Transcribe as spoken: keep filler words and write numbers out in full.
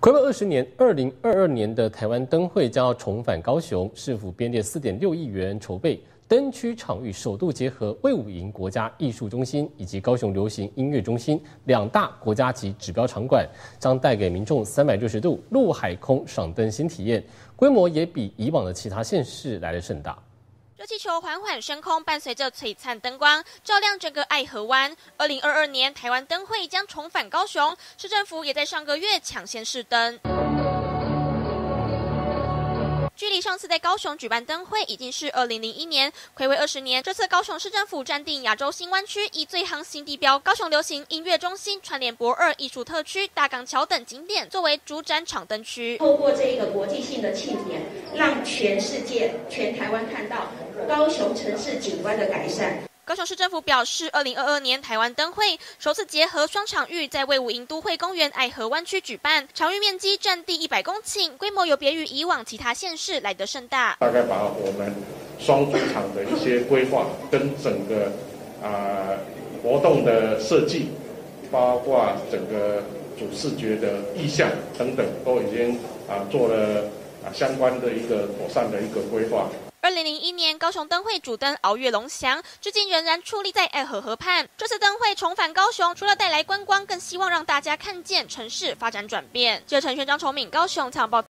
暌违二十年，二零二二年的台湾灯会将要重返高雄，市府编列四点六亿元筹备灯区场域，首度结合卫武营国家艺术中心以及高雄流行音乐中心两大国家级指标场馆，将带给民众三百六十度陆海空赏灯新体验，规模也比以往的其他县市来得盛大。 热气球缓缓升空，伴随着璀璨灯光，照亮整个爱河湾。二零二二年台湾灯会将重返高雄，市政府也在上个月抢先试灯。距离上次在高雄举办灯会已经是二零零一年，暌违二十年。这次高雄市政府暂定亚洲新湾区，以最夯新地标高雄流行音乐中心、串联博二艺术特区、大港桥等景点作为主展场灯区。 透过这一个国际性的庆典，让全世界、全台湾看到高雄城市景观的改善。 高雄市政府表示，二零二二年台湾灯会首次结合双场域，在卫武营都会公园爱河湾区举办，场域面积占地一百公顷，规模有别于以往其他县市来得盛大。 大概把我们双主场的一些规划跟整个啊、呃、活动的设计，包括整个主视觉的意象等等，都已经啊、呃、做了啊相关的一个妥善的一个规划。 二零零一年高雄灯会主灯鳌月龙翔，至今仍然矗立在爱河河畔。这次灯会重返高雄，除了带来观光，更希望让大家看见城市发展转变。记者陈轩、张崇敏高雄采访报道。